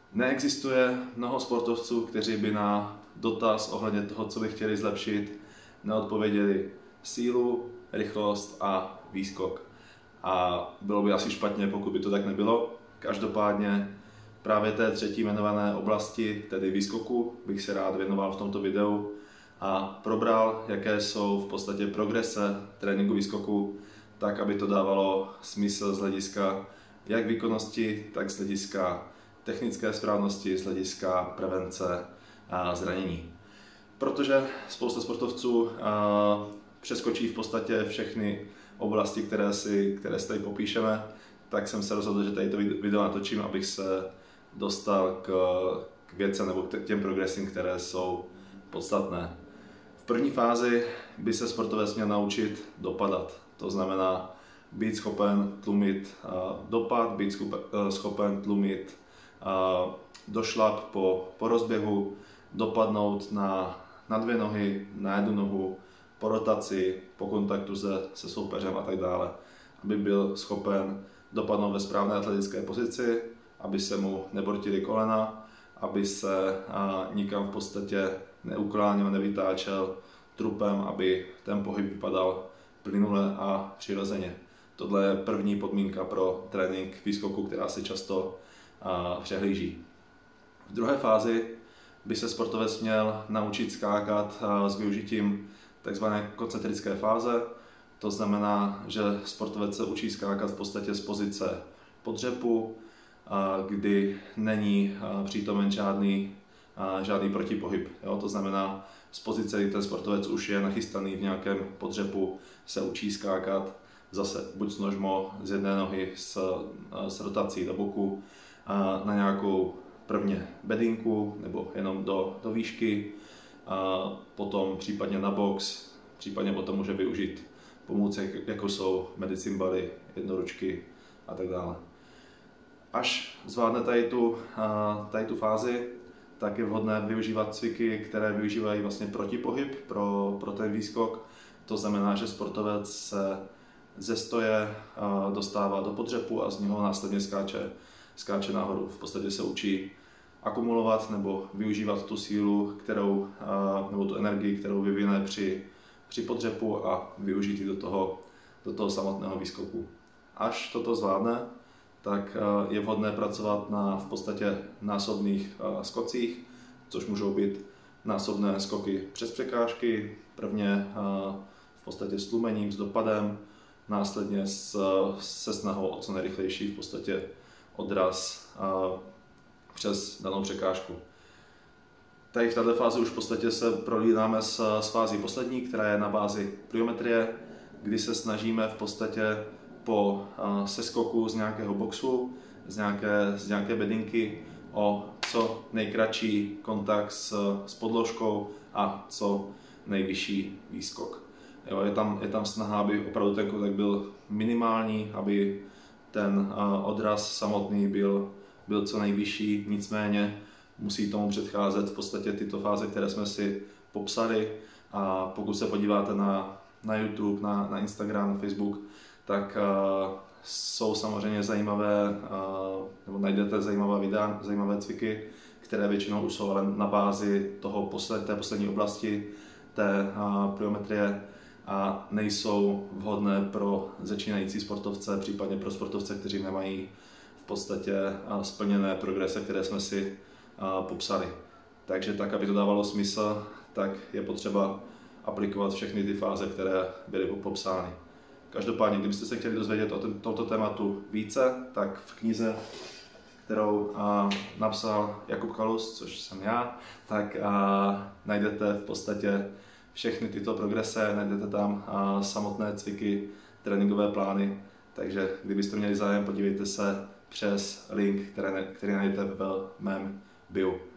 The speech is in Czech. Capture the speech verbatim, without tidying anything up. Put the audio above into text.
Neexistuje mnoho sportovců, kteří by na dotaz ohledně toho, co by chtěli zlepšit, neodpověděli sílu, rychlost a výskok. A bylo by asi špatně, pokud by to tak nebylo. Každopádně právě té třetí jmenované oblasti, tedy výskoku, bych se rád věnoval v tomto videu a probral, jaké jsou v podstatě progrese tréninku výskoku, tak aby to dávalo smysl z hlediska jak výkonnosti, tak z hlediska technické správnosti, z hlediska prevence a zranění. Protože spousta sportovců přeskočí v podstatě všechny oblasti, které si, které si tady popíšeme, tak jsem se rozhodl, že tady to video natočím, abych se dostal k, k věcem nebo k těm progresím, které jsou podstatné. V první fázi by se sportovec měl naučit dopadat. To znamená být schopen tlumit dopad, být schopen tlumit došlap po, po rozběhu, dopadnout na, na dvě nohy, na jednu nohu, po rotaci, po kontaktu se, se soupeřem a tak dále. Aby byl schopen dopadnout ve správné atletické pozici, aby se mu nebortily kolena, aby se a, nikam v podstatě neukláněl, nevytáčel trupem, aby ten pohyb vypadal plynule a přirozeně. Tohle je první podmínka pro trénink výskoku, která se často a, přehlíží. V druhé fázi by se sportovec měl naučit skákat a, s využitím takzvané koncentrické fáze. To znamená, že sportovec se učí skákat v podstatě z pozice podřepu, kdy není přítomen žádný, žádný protipohyb. Jo? To znamená, z pozice, kdy ten sportovec už je nachystaný v nějakém podřepu, se učí skákat zase buď s nožmo z jedné nohy s, s rotací do boku na nějakou prvně bedinku nebo jenom do, do výšky, a potom případně na box, případně potom může využít pomůcek, jako jsou medicimbaly, jednoručky a tak dále. Až zvládne tady tu, tady tu fázi, tak je vhodné využívat cviky, které využívají vlastně protipohyb pro, pro ten výskok. To znamená, že sportovec se ze stoje dostává do podřepu a z něho následně skáče, skáče nahoru. V podstatě se učí akumulovat nebo využívat tu sílu, kterou, nebo tu energii, kterou vyvine při, při podřepu a využít ji do toho, do toho samotného výskoku. Až toto zvládne, tak je vhodné pracovat na v podstatě násobných skocích, což můžou být násobné skoky přes překážky, prvně v podstatě s tlumením, s dopadem, následně s, se snahou o co nejrychlejší v podstatě odraz přes danou překážku. Tady v této fázi už v podstatě se prolínáme s, s fází poslední, která je na bázi plyometrie, kdy se snažíme v podstatě po uh, seskoku z nějakého boxu, z nějaké, z nějaké bedinky o co nejkratší kontakt s, s podložkou a co nejvyšší výskok. Jo, je, tam, je tam snaha, aby opravdu ten kontakt byl minimální, aby ten uh, odraz samotný byl, byl co nejvyšší, nicméně musí tomu předcházet v podstatě tyto fáze, které jsme si popsali, a pokud se podíváte na, na YouTube, na, na Instagram, na Facebook, tak uh, jsou samozřejmě zajímavé, uh, nebo najdete zajímavé videa, zajímavé cviky, které většinou už jsou ale na bázi toho posled, té poslední oblasti, té uh, plyometrie, a nejsou vhodné pro začínající sportovce, případně pro sportovce, kteří nemají v podstatě uh, splněné progrese, které jsme si uh, popsali. Takže tak, aby to dávalo smysl, tak je potřeba aplikovat všechny ty fáze, které byly popsány. Každopádně, kdybyste se chtěli dozvědět o tomto tématu více, tak v knize, kterou a, napsal Jakub Chalus, což jsem já, tak a, najdete v podstatě všechny tyto progrese, najdete tam a, samotné cviky, tréninkové plány, takže kdybyste měli zájem, podívejte se přes link, který, který najdete v mém bio.